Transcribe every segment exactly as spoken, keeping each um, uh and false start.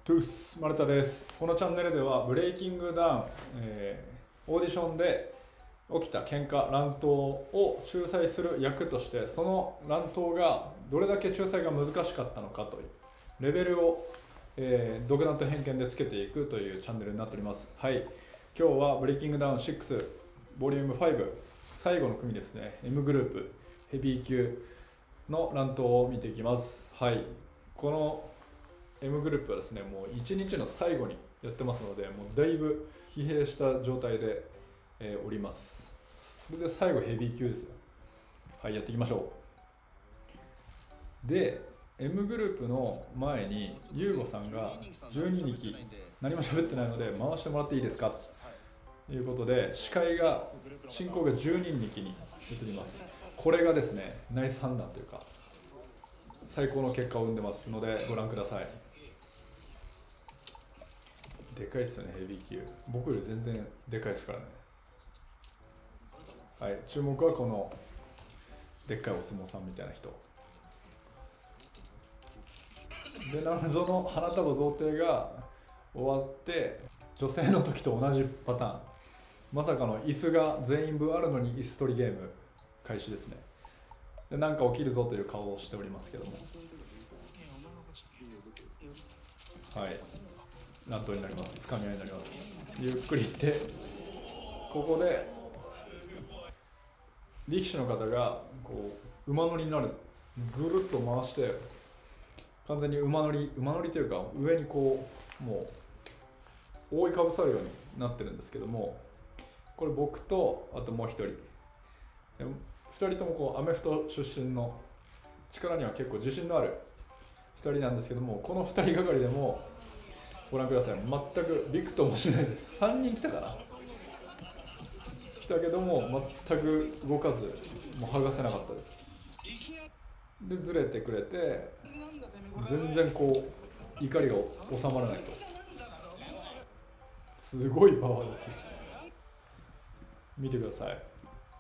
トゥースマルタです。このチャンネルではブレイキングダウン、えーオーディションで起きた喧嘩乱闘を仲裁する役として、その乱闘がどれだけ仲裁が難しかったのかというレベルを、えー独断と偏見でつけていくというチャンネルになっております。はい、今日はブレイキングダウンシックスボリュームファイブ最後の組ですね。 エム グループヘビー級の乱闘を見ていきます。はい、この エム グループはですね、もういちにちの最後にやってますので、もうだいぶ疲弊した状態で、えーおります。それで最後ヘビー級ですよ。はい、やっていきましょう。で、エム グループの前にユーゴさんがじゅうににき何も喋ってないので回してもらっていいですかということで、司会が進行がじゅうににきに移ります。これがですね、ナイス判断というか最高の結果を生んでますのでご覧ください。でかいっすよね、ヘビー級。僕より全然でかいですからね。はい、注目はこのでっかいお相撲さんみたいな人で、謎の花束贈呈が終わって女性の時と同じパターン、まさかの椅子が全員分あるのに椅子取りゲーム開始ですね。で、なんか起きるぞという顔をしておりますけども、はい、乱闘になります。つかみ合いになります。ゆっくりいって、ここで力士の方がこう馬乗りになる、ぐるっと回して完全に馬乗り馬乗りというか上にこうもう覆いかぶさるようになってるんですけども、これ僕とあともう一人、ふたりともこうアメフト出身の力には結構自信のあるふたりなんですけども、このふたりがかりでもご覧ください。全くびくともしないです。さんにん来たかな、来たけども全く動かず、もう剥がせなかったです。で、ずれてくれて全然こう怒りが収まらないと。すごいパワーですよ。見てください。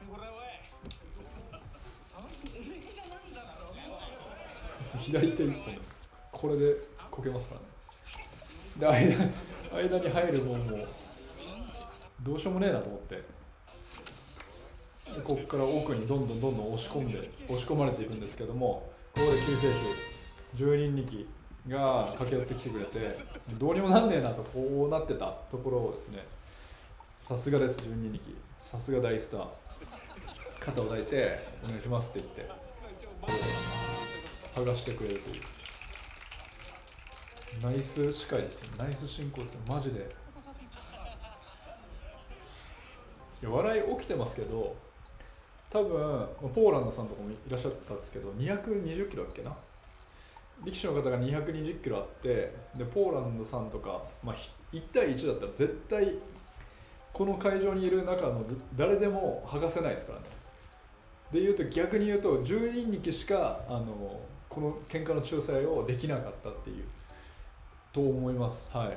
左手一本でこれでこけますからね。で、間間に入るもんもどうしようもねえなと思って、でここから奥にどんどんどんどん押し込んで押し込まれていくんですけども、ここで救世主です。じゅうにんにきが駆け寄ってきてくれて、どうにもなんねえなとこうなってたところをですね、さすがです。じゅうにんにきさすが大スター、肩を抱いてお願いしますって言ってこう剥がしてくれるというナイス司会ですよ。ナイス進行ですよ、マジで。いや、笑い起きてますけど、多分ポーランドさんとかもいらっしゃったんですけど、にひゃくにじゅっキロだっけな、力士の方がにひゃくにじゅっキロあって、でポーランドさんとか、まあ、いち対いちだったら絶対この会場にいる中の誰でも剥がせないですからね。で言うと、逆に言うとじゅうにんにきしかあのこの喧嘩の仲裁をできなかったっていうと思います。はい、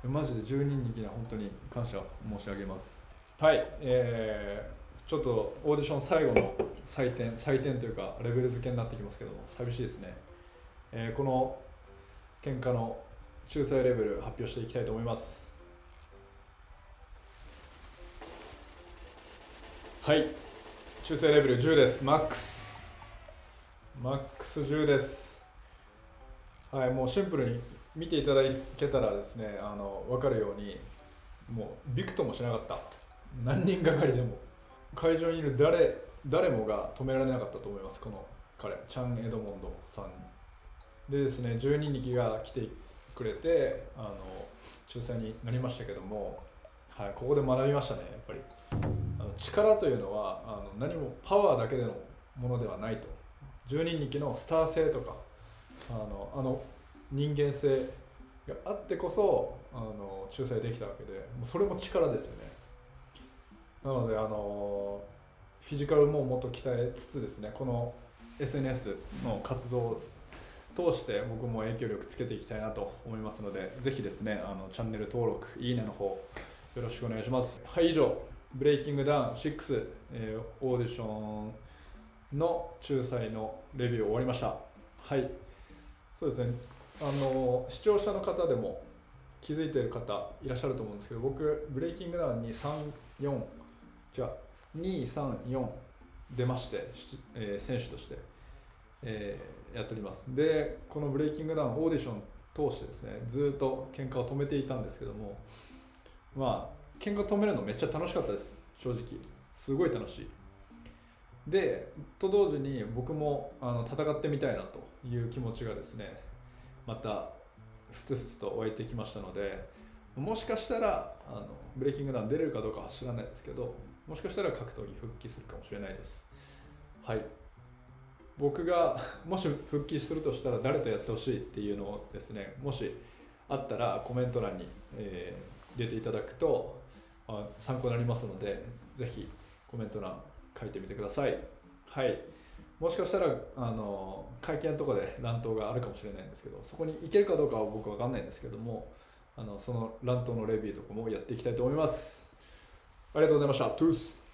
マジでじゅうにんにきには本当に感謝申し上げます。はい、えー、ちょっとオーディション最後の採点採点というかレベル付けになってきますけども、寂しいですね。えー、この喧嘩の仲裁レベル発表していきたいと思います。はい、仲裁レベルじゅうです。マックスマックスじゅうです。はい、もうシンプルに見ていただけたらですね、あの分かるように、もうびくともしなかった。何人がかりでも会場にいる誰誰もが止められなかったと思います。この彼チャン・エドモンドさんでですね、じゅうににきが来てくれてあの仲裁になりましたけども、はい、ここで学びましたね。やっぱりあの力というのはあの何もパワーだけでのものではないと。じゅうににきのスター性とかあのあの人間性があってこそあの仲裁できたわけで、もうそれも力ですよね。なのであのフィジカルももっと鍛えつつですね、この エスエヌエス の活動を通して僕も影響力つけていきたいなと思いますので、ぜひですね、あのチャンネル登録、いいねの方よろしくお願いします。はい、以上ブレイキングダウンシックス、えー、オーディションの仲裁のレビュー終わりました。はい、そうですね、 あの視聴者の方でも気づいている方いらっしゃると思うんですけど、僕ブレイキングダウンにさん、よんじゃあに、さん、よん出まして、えー、選手として、えー、やっております。でこのブレイキングダウンオーディション通してですね、ずっと喧嘩を止めていたんですけども、まあ喧嘩止めるのめっちゃ楽しかったです。正直すごい楽しい。でと同時に僕もあの戦ってみたいなという気持ちがですね、またふつふつと湧いてきましたので、もしかしたらあのブレイキングダウン出れるかどうかは知らないですけど、もしかしたら格闘技復帰するかもしれないです。はい、僕がもし復帰するとしたら誰とやってほしいっていうのをですね、もしあったらコメント欄に、えー、入れていただくとあ参考になりますので、ぜひコメント欄書いてみてください。はい、もしかしたらあの会見とかで乱闘があるかもしれないんですけど、そこに行けるかどうかは僕は分かんないんですけども、あのその乱闘のレビューとかもやっていきたいと思います。ありがとうございました。トゥース。